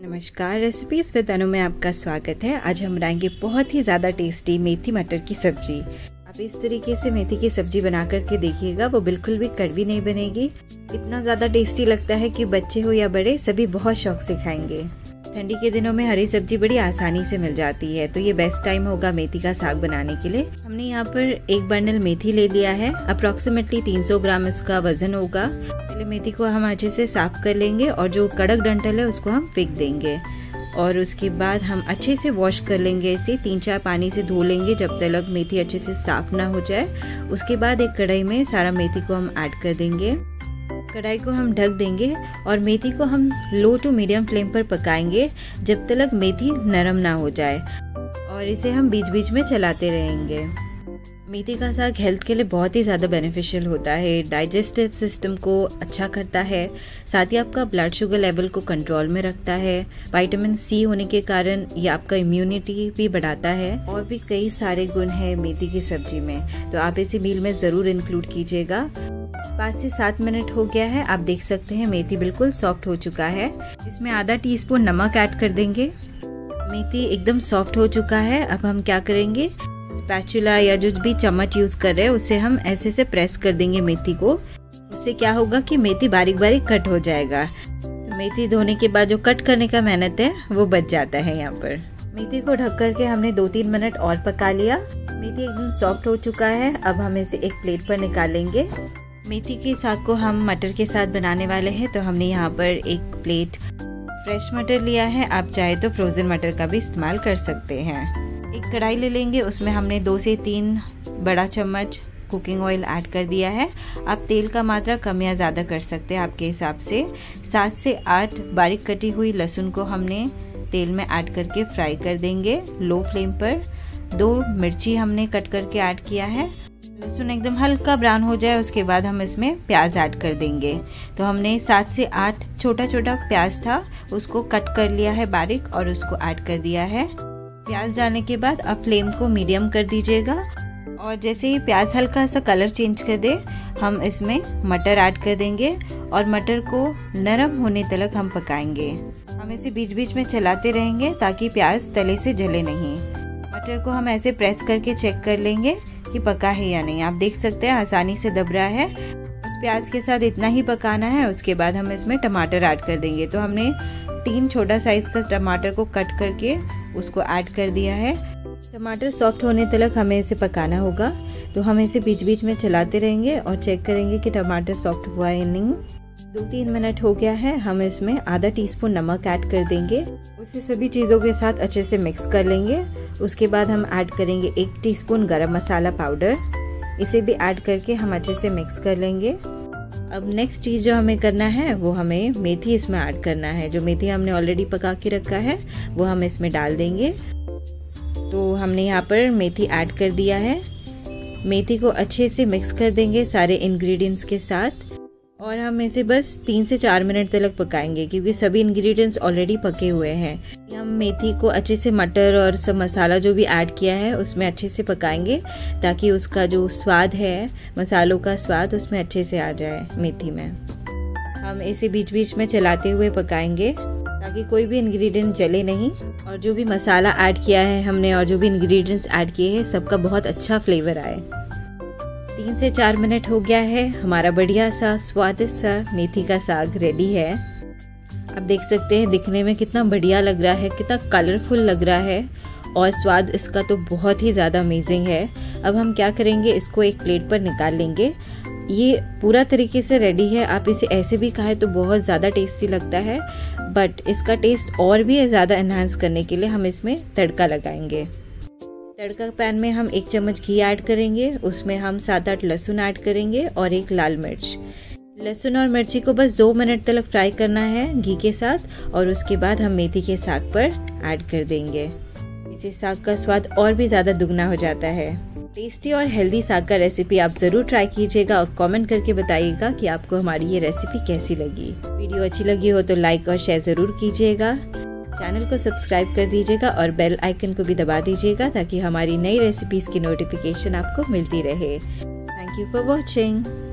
नमस्कार, recipes with अनु में आपका स्वागत है। आज हम बनाएंगे बहुत ही ज़्यादा टेस्टी मेथी मटर की सब्जी। आप इस तरीके से मेथी की सब्जी बना करके देखिएगा, वो बिल्कुल भी कड़वी नहीं बनेगी। इतना ज़्यादा टेस्टी लगता है कि बच्चे हो या बड़े सभी बहुत शौक से खाएंगे। ठंडी के दिनों में हरी सब्जी बड़ी आसानी से मिल जाती है, तो ये बेस्ट टाइम होगा मेथी का साग बनाने के लिए। हमने यहाँ पर एक बंडल मेथी ले लिया है, अप्रोक्सीमेटली 300 ग्राम इसका वजन होगा। पहले मेथी को हम अच्छे से साफ कर लेंगे और जो कड़क डंठल है उसको हम फेंक देंगे और उसके बाद हम अच्छे से वॉश कर लेंगे। इसे 3-4 पानी से धो लेंगे जब तक मेथी अच्छे से साफ ना हो जाए। उसके बाद एक कढ़ाई में सारा मेथी को हम ऐड कर देंगे। कढ़ाई को हम ढक देंगे और मेथी को हम लो टू मीडियम फ्लेम पर पकाएंगे जब तक मेथी नरम ना हो जाए और इसे हम बीच बीच में चलाते रहेंगे। मेथी का साग हेल्थ के लिए बहुत ही ज़्यादा बेनिफिशियल होता है, डाइजेस्टिव सिस्टम को अच्छा करता है, साथ ही आपका ब्लड शुगर लेवल को कंट्रोल में रखता है। विटामिन सी होने के कारण ये आपका इम्यूनिटी भी बढ़ाता है और भी कई सारे गुण हैं मेथी की सब्जी में, तो आप इसे मील में ज़रूर इंक्लूड कीजिएगा। 5 से 7 मिनट हो गया है, आप देख सकते हैं मेथी बिल्कुल सॉफ्ट हो चुका है। इसमें आधा टीस्पून नमक ऐड कर देंगे। मेथी एकदम सॉफ्ट हो चुका है। अब हम क्या करेंगे, स्पैचुला या जो भी चम्मच यूज कर रहे हैं उससे हम ऐसे से प्रेस कर देंगे मेथी को। उससे क्या होगा कि मेथी बारीक बारीक कट हो जाएगा। तो मेथी धोने के बाद जो कट करने का मेहनत है वो बच जाता है। यहाँ पर मेथी को ढक करके हमने 2-3 मिनट और पका लिया। मेथी एकदम सॉफ्ट हो चुका है। अब हम इसे एक प्लेट पर निकाल लेंगे। मेथी के साग को हम मटर के साथ बनाने वाले हैं, तो हमने यहाँ पर एक प्लेट फ्रेश मटर लिया है। आप चाहे तो फ्रोज़न मटर का भी इस्तेमाल कर सकते हैं। एक कढ़ाई ले लेंगे, उसमें हमने 2 से 3 बड़ा चम्मच कुकिंग ऑयल ऐड कर दिया है। आप तेल का मात्रा कम या ज़्यादा कर सकते हैं आपके हिसाब से। 7 से 8 बारीक कटी हुई लहसुन को हमने तेल में ऐड करके फ्राई कर देंगे लो फ्लेम पर। 2 मिर्ची हमने कट करके ऐड किया है। लहसुन एकदम हल्का ब्राउन हो जाए उसके बाद हम इसमें प्याज ऐड कर देंगे। तो हमने 7 से 8 छोटा छोटा प्याज था, उसको कट कर लिया है बारीक और उसको ऐड कर दिया है। प्याज डालने के बाद अब फ्लेम को मीडियम कर दीजिएगा और जैसे ही प्याज हल्का सा कलर चेंज कर दे हम इसमें मटर ऐड कर देंगे और मटर को नरम होने तक हम पकाएंगे। हम इसे बीच बीच में चलाते रहेंगे ताकि प्याज तले से जले नहीं। मटर को हम ऐसे प्रेस करके चेक कर लेंगे कि पका है या नहीं। आप देख सकते हैं आसानी से दब रहा है। इस प्याज के साथ इतना ही पकाना है। उसके बाद हम इसमें टमाटर ऐड कर देंगे। तो हमने 3 छोटा साइज का टमाटर को कट करके उसको ऐड कर दिया है। टमाटर सॉफ्ट होने तक हमें इसे पकाना होगा, तो हम इसे बीच बीच में चलाते रहेंगे और चेक करेंगे कि टमाटर सॉफ्ट हुआ है नहीं। 2-3 मिनट हो गया है। हम इसमें आधा टीस्पून नमक ऐड कर देंगे। उसे सभी चीज़ों के साथ अच्छे से मिक्स कर लेंगे। उसके बाद हम ऐड करेंगे 1 टीस्पून गरम मसाला पाउडर। इसे भी ऐड करके हम अच्छे से मिक्स कर लेंगे। अब नेक्स्ट चीज़ जो हमें करना है वो हमें मेथी इसमें ऐड करना है। जो मेथी हमने ऑलरेडी पका के रखा है वो हम इसमें डाल देंगे। तो हमने यहाँ पर मेथी ऐड कर दिया है। मेथी को अच्छे से मिक्स कर देंगे सारे इंग्रेडिएंट्स के साथ और हम इसे बस 3 से 4 मिनट तक पकाएंगे क्योंकि सभी इंग्रेडिएंट्स ऑलरेडी पके हुए हैं। हम मेथी को अच्छे से मटर और सब मसाला जो भी ऐड किया है उसमें अच्छे से पकाएंगे ताकि उसका जो स्वाद है, मसालों का स्वाद उसमें अच्छे से आ जाए मेथी में। हम इसे बीच बीच में चलाते हुए पकाएंगे ताकि कोई भी इंग्रेडिएंट जले नहीं और जो भी मसाला ऐड किया है हमने और जो भी इंग्रेडिएंट्स ऐड किए हैं सबका बहुत अच्छा फ्लेवर आए। 3 से 4 मिनट हो गया है। हमारा बढ़िया सा स्वादिष्ट सा मेथी का साग रेडी है। आप देख सकते हैं दिखने में कितना बढ़िया लग रहा है, कितना कलरफुल लग रहा है और स्वाद इसका तो बहुत ही ज़्यादा अमेजिंग है। अब हम क्या करेंगे, इसको एक प्लेट पर निकाल लेंगे। ये पूरा तरीके से रेडी है। आप इसे ऐसे भी खाएं तो बहुत ज़्यादा टेस्टी लगता है, बट इसका टेस्ट और भी ज़्यादा एनहांस करने के लिए हम इसमें तड़का लगाएंगे। तड़का पैन में हम 1 चम्मच घी ऐड करेंगे। उसमें हम 7-8 लहसुन ऐड करेंगे और 1 लाल मिर्च। लहसुन और मिर्ची को बस 2 मिनट तक फ्राई करना है घी के साथ और उसके बाद हम मेथी के साग पर ऐड कर देंगे। इससे साग का स्वाद और भी ज़्यादा दुगना हो जाता है। टेस्टी और हेल्दी साग का रेसिपी आप ज़रूर ट्राई कीजिएगा और कमेंट करके बताइएगा कि आपको हमारी ये रेसिपी कैसी लगी। वीडियो अच्छी लगी हो तो लाइक और शेयर ज़रूर कीजिएगा। चैनल को सब्सक्राइब कर दीजिएगा और बेल आइकन को भी दबा दीजिएगा ताकि हमारी नई रेसिपीज़ की नोटिफिकेशन आपको मिलती रहे। Thank you for watching.